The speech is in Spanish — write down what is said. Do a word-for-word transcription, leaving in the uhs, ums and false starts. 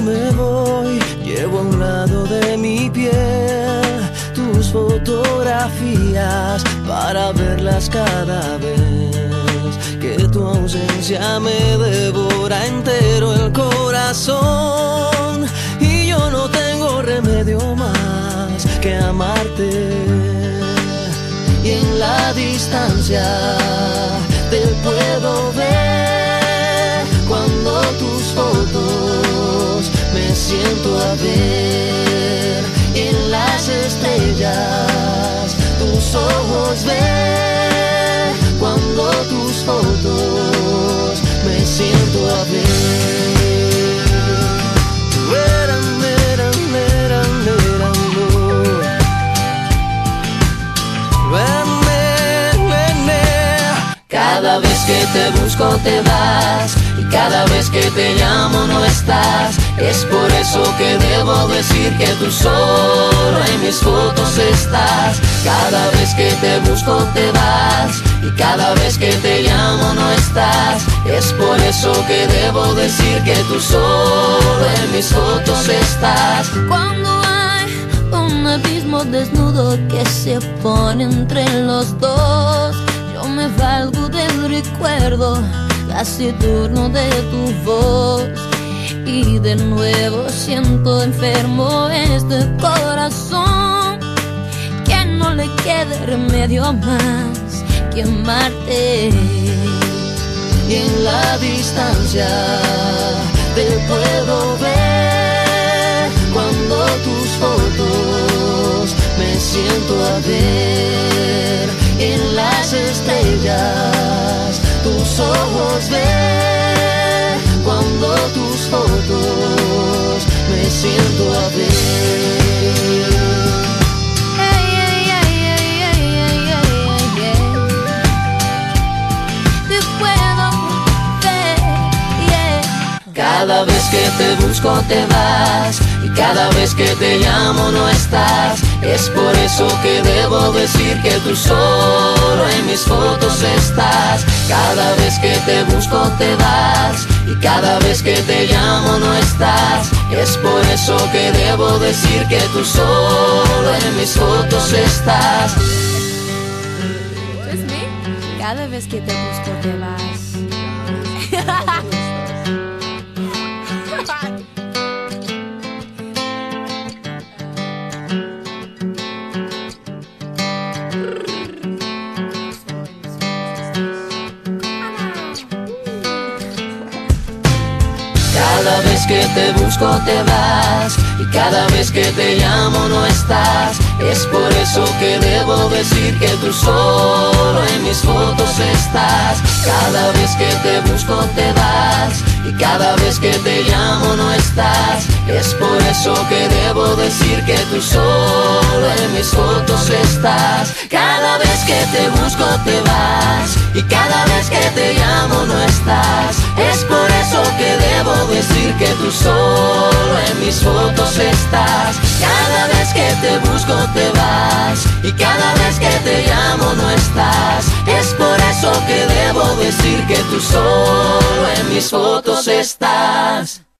me voy, llevo a un lado de mi piel tus fotografías para verlas cada vez que tu ausencia me devora entero el corazón. Y yo no tengo remedio más que amarte. Y en la distancia te puedo ver cuando tus fotos me siento a ver. Y en las estrellas tus ojos ver cuando tus fotos me siento a ver. Cada vez que te busco te vas, y cada vez que te llamo no estás. Es por eso que debo decir que tú solo en mis fotos estás. Cada vez que te busco te vas, y cada vez que te llamo no estás. Es por eso que debo decir que tú solo en mis fotos estás. Cuando hay un abismo desnudo que se pone entre los dos, yo me valgo del recuerdo taciturno de tu voz. Y de nuevo siento enfermo este corazón, que no le quede remedio más que amarte. Y en la distancia te puedo ver cuando tus fotos me siento a ver. En las estrellas tus ojos ver cuando tus fotos me siento a ver. Hey, hey, hey, hey, hey, hey, hey, hey. Te puedo ver, yeah. Cada vez que te busco te vas, y cada vez que te llamo no estás. Es por eso que debo decir que tú solo en mis fotos estás. Cada vez que te busco te vas, y cada vez que te llamo no estás. Es por eso que debo decir que tú solo en mis fotos estás. Just me. Cada vez que te busco te vas. Cada vez que te busco te vas, y cada vez que te llamo no estás. Es por eso que debo decir que tú solo en mis fotos estás. Cada vez que te busco te vas, y cada vez que te llamo no estás. Es por eso que debo decir que tú solo en mis fotos estás. Cada vez que te busco te vas, y cada vez que te llamo no estás. Es por eso que debo decir que tú solo en mis fotos estás. Cada vez que te busco te vas, y cada vez que te llamo no estás. Es por eso que debo decir que tú solo en mis fotos estás.